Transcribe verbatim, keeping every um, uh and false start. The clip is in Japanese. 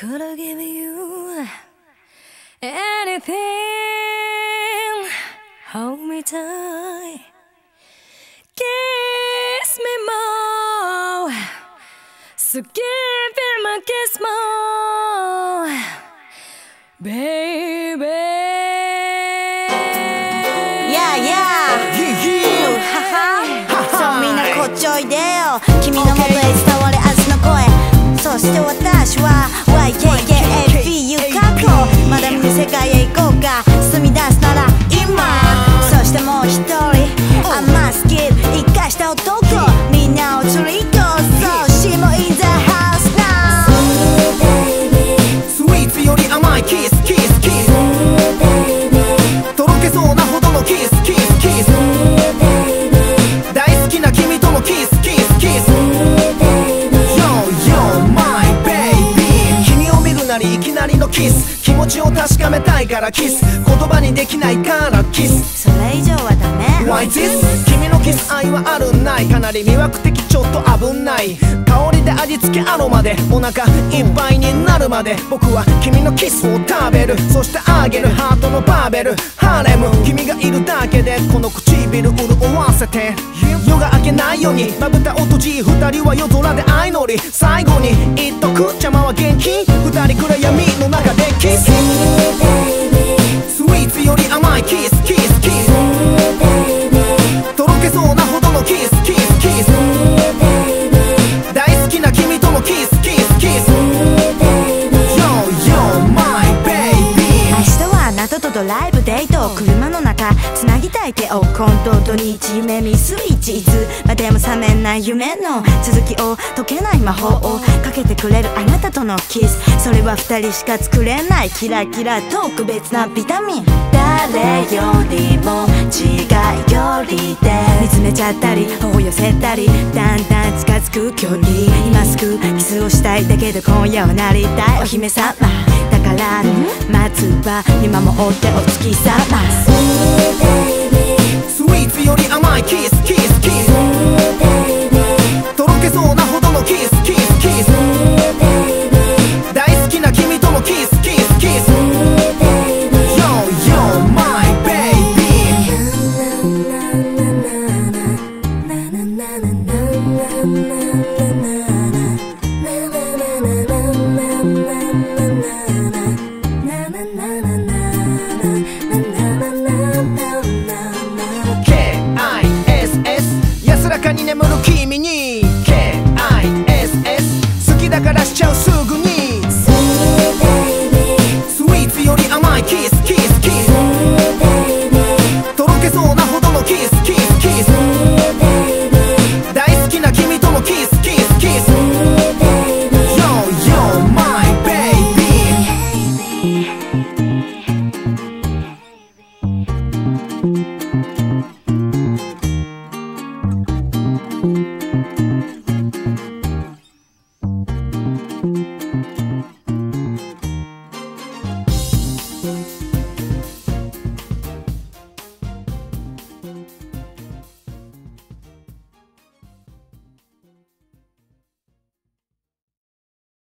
could give you anything. Hold me tight, kiss me more, so give me my kiss more, baby. Yeah, yeah.そうみんなこっちおいでよ。君の元へ伝わる明日の声。そして私は ワイケーケーエフビーユー 過去。まだ見ぬ世界へ行こうか。進み出すなら今。そしてもう一人甘スキル生かした男。みんなを釣り行こう。そうしも in the house now。 スイーツより甘いキスキスキス。とろけそうなほどのキスキスキス。大好きな君とのキスキスキス。 Yo yo my baby。 君を見るなりいきなりのキス。気持ちを確かめたいからキス。言葉にできないからキス。 それ以上はダメ。 Why this？ 君のキス愛はあるない。かなり魅惑的ちょっと危ない。香りで味付けアロマでお腹いっぱいになるまで僕は君のキスを食べる。そしてあげるハートのバーベルハーレム。君がいるだけでこの唇潤わせて。夜が明けないようにまぶたを閉じ二人は夜空で相乗り。最後に言っとく邪魔は厳禁。二人暗闇の中でキス。スイーツより甘いキスキスキス。とろけそうなほどのキスキスキス。大好きな君とのキスキスキス。 Yo yo my baby。 明日はあなたとドライブデート。車の中つなぎたい手を混沌と日夢見スイッチ。いつまでも覚めない夢の続きを解けない魔法をかけてくれるあなたとのキス。それは二人しか作れないキラキラ特別なビタミン。誰よりも違いよりで見つめちゃったり頬寄せたりだんだん近づく距離。今すぐキスをしたいだけど今夜はなりたいお姫様だからまずは見守ってお月様。 スイーツより甘いキスキスキス。とろけそうなほどのキスキスキス。大好きな君とのキスキスキス。 Yo yo my baby。 ケーアイエスエス 安らかに眠る君に